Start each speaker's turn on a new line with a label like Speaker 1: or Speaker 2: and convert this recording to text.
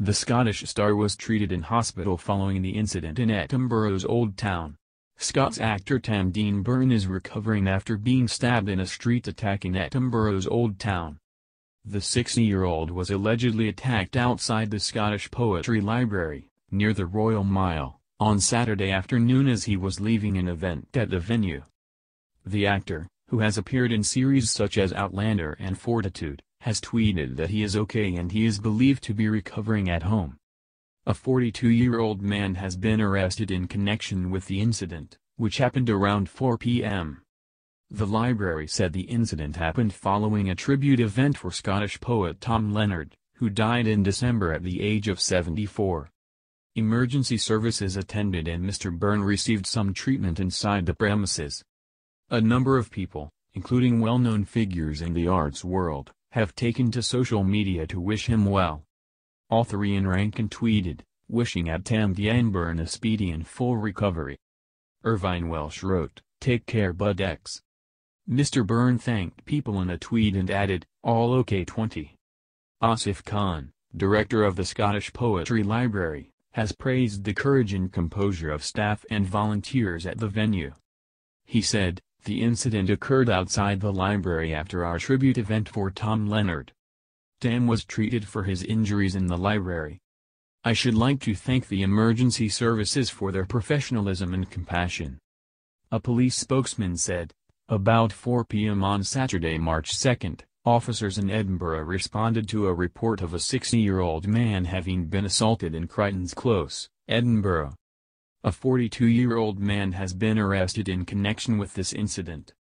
Speaker 1: The Scottish star was treated in hospital following the incident in Edinburgh's Old Town. Scots actor Tam Dean Burn is recovering after being stabbed in a street attack in Edinburgh's Old Town. The 60-year-old was allegedly attacked outside the Scottish Poetry Library, near the Royal Mile, on Saturday afternoon as he was leaving an event at the venue. The actor, who has appeared in series such as Outlander and Fortitude, has tweeted that he is okay and he is believed to be recovering at home. A 42-year-old man has been arrested in connection with the incident, which happened around 4 p.m. The library said the incident happened following a tribute event for Scottish poet Tom Leonard, who died in December at the age of 74. Emergency services attended and Mr. Burn received some treatment inside the premises. A number of people, including well-known figures in the arts world, have taken to social media to wish him well. Author Ian Rankin tweeted, wishing at Tam Dean Burn a speedy and full recovery. Irvine Welsh wrote, "Take care bud X." Mr. Burn thanked people in a tweet and added, "All okay 20. Asif Khan, director of the Scottish Poetry Library, has praised the courage and composure of staff and volunteers at the venue. He said, "The incident occurred outside the library after our tribute event for Tom Leonard. Tam was treated for his injuries in the library. I should like to thank the emergency services for their professionalism and compassion." A police spokesman said, about 4 p.m. on Saturday, March 2, officers in Edinburgh responded to a report of a 60-year-old man having been assaulted in Crichton's Close, Edinburgh. A 42-year-old man has been arrested in connection with this incident.